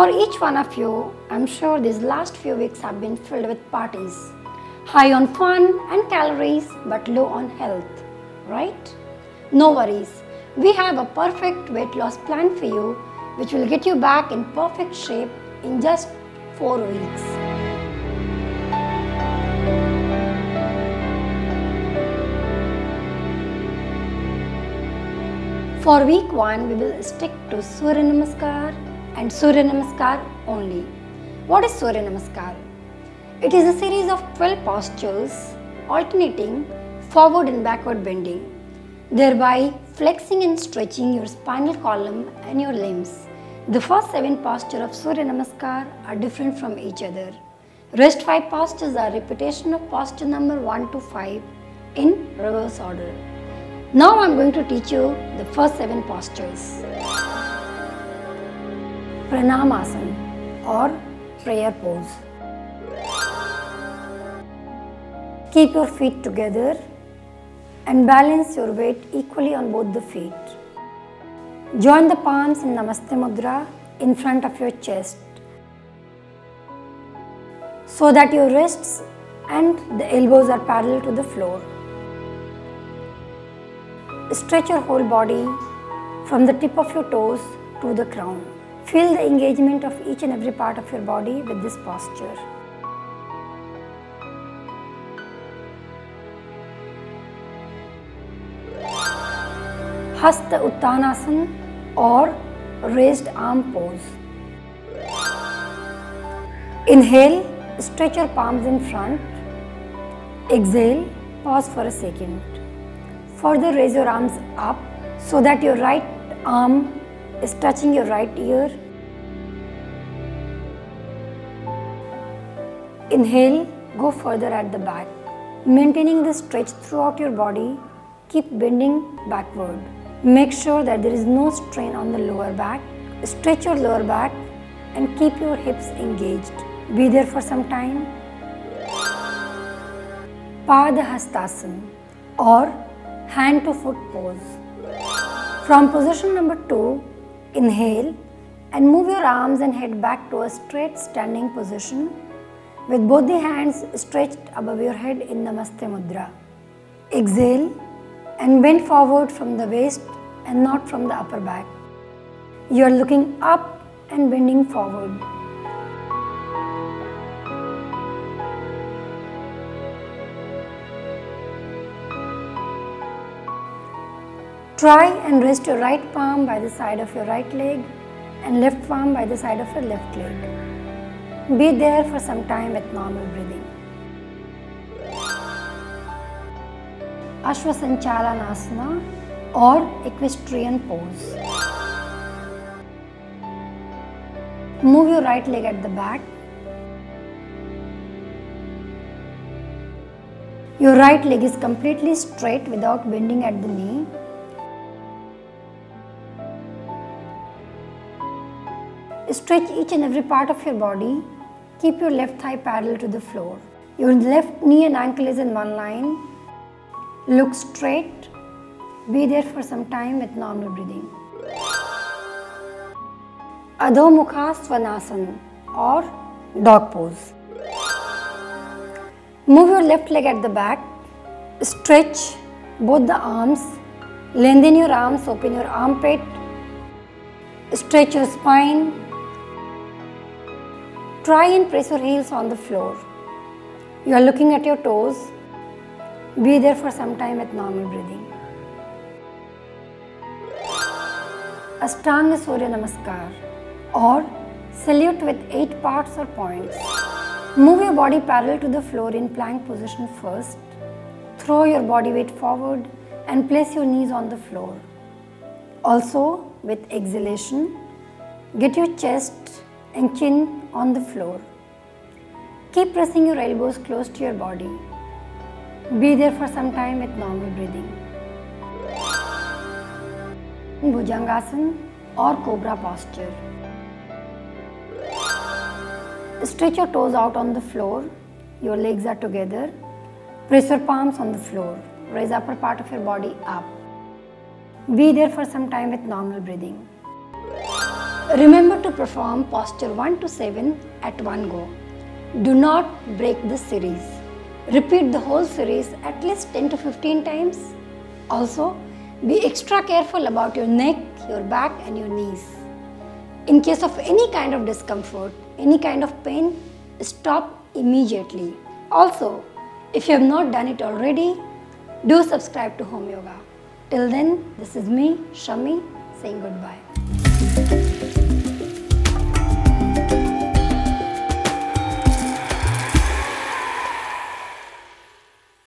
For each one of you, I'm sure these last few weeks have been filled with parties. High on fun and calories but low on health, right? No worries, we have a perfect weight loss plan for you which will get you back in perfect shape in just 4 weeks. For week 1, we will stick to Surya Namaskar and Surya Namaskar only. What is Surya Namaskar? It is a series of 12 postures alternating forward and backward bending, thereby flexing and stretching your spinal column and your limbs. The first 7 postures of Surya Namaskar are different from each other. Rest 5 postures are repetition of posture number 1 to 5 in reverse order. Now I am going to teach you the first 7 postures. Pranamasana or prayer pose. Keep your feet together and balance your weight equally on both the feet. Join the palms in Namaste Mudra in front of your chest so that your wrists and the elbows are parallel to the floor. Stretch your whole body from the tip of your toes to the crown. Feel the engagement of each and every part of your body with this posture. Hasta Uttanasana or raised arm pose. Inhale, stretch your palms in front. Exhale, pause for a second. Further raise your arms up so that your right arm is touching your right ear. Inhale, go further at the back. Maintaining the stretch throughout your body, keep bending backward. Make sure that there is no strain on the lower back. Stretch your lower back and keep your hips engaged. Be there for some time. Padahastasana or hand to foot pose. From position number 2, inhale and move your arms and head back to a straight standing position with both the hands stretched above your head in Namaste Mudra. Exhale and bend forward from the waist and not from the upper back. You are looking up and bending forward. Try and rest your right palm by the side of your right leg and left palm by the side of your left leg. Be there for some time with normal breathing. Ashwasanchalanasana or equestrian pose. Move your right leg at the back. Your right leg is completely straight without bending at the knee. Stretch each and every part of your body. Keep your left thigh parallel to the floor. Your left knee and ankle is in one line. Look straight. Be there for some time with normal breathing. Adho Mukha Svanasana or dog pose. Move your left leg at the back. Stretch both the arms. Lengthen your arms, open your armpit. Stretch your spine. Try and press your heels on the floor. You are looking at your toes. Be there for some time with normal breathing. Ashtanga Surya Namaskar or salute with 8 parts or points. Move your body parallel to the floor in plank position first. Throw your body weight forward and place your knees on the floor. Also, with exhalation, get your chest and chin on the floor. Keep pressing your elbows close to your body. Be there for some time with normal breathing. Bhujangasana or cobra posture. Stretch your toes out on the floor. Your legs are together. Press your palms on the floor. Raise upper part of your body up. Be there for some time with normal breathing. Remember to perform posture 1 to 7 at one go. Do not break this series. Repeat the whole series at least 10 to 15 times. Also, be extra careful about your neck, your back and your knees. In case of any kind of discomfort, any kind of pain, stop immediately. Also, if you have not done it already, do subscribe to Home Yoga. Till then, this is me, Shami, saying goodbye.